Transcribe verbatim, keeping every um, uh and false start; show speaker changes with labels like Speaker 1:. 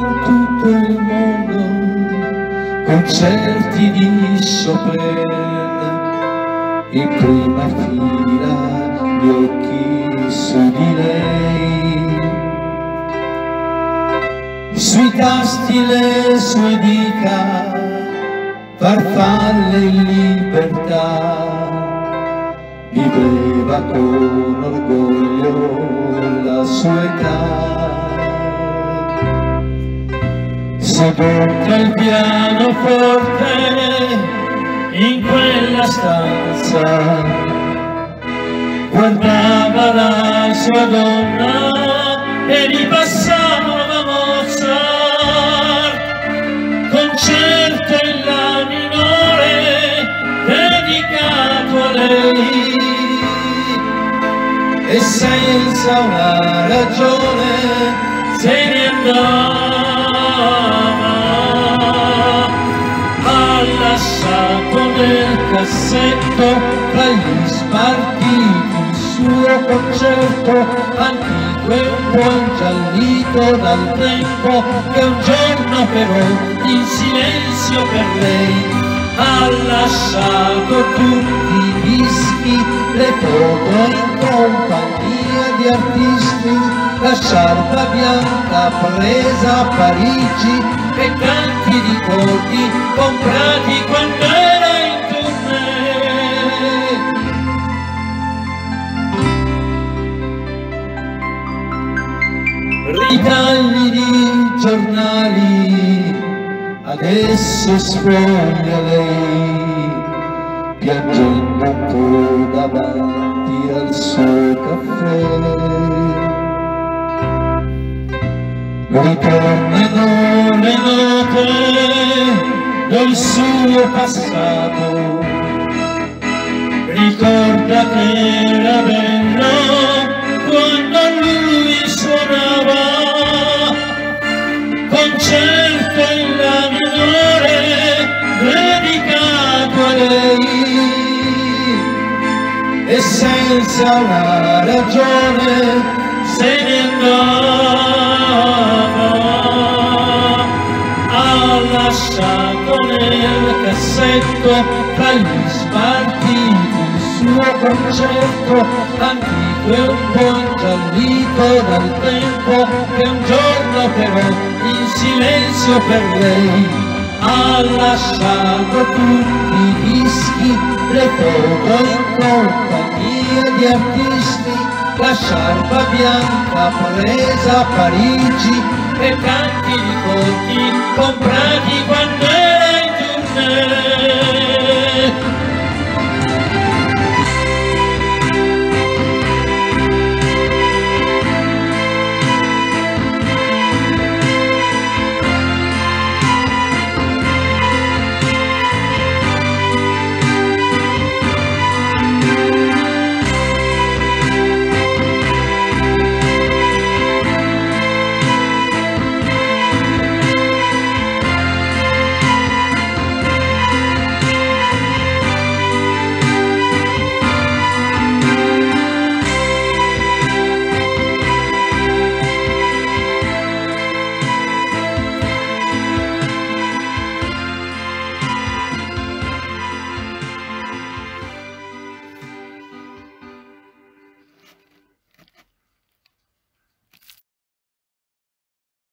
Speaker 1: in tutto il mondo, concerti di Chopin, in prima fila gli occhi su di lei, sui tasti le sue dita, farfalle in libertà, viveva con orgoglio la sua età. Seduta al pianoforte in quella stanza, guardava la sua donna e ripassava Mozart, concerto in la minore dedicato a lei, e senza una ragione se ne andava. Ha lasciato nel cassetto tra gli spartiti il suo concerto antico e un po' ingiallito dal tempo, che un giorno però in silenzio per lei ha lasciato tutti i dischi, le foto in compagnia di artisti, la sciarpa bianca presa a Parigi e tanti ricordi comprati quando era in tournée. Ritagli di giornali, adesso sfoglia lei, piangendo un po' davanti al suo caffè. Ritornano le note del suo passato, ricorda che era bello quando lui suonava, concerto in la minore dedicato a lei, e senza una ragione se ne andava. Ha lasciato nel cassetto tra gli spartiti il suo concerto antico e un po' ingiallito dal tempo, che un giorno però in silenzio per lei ha lasciato tutti i dischi, le foto in compagnia di artisti, la sciarpa bianca presa a Parigi e tanti ricordi comprati quando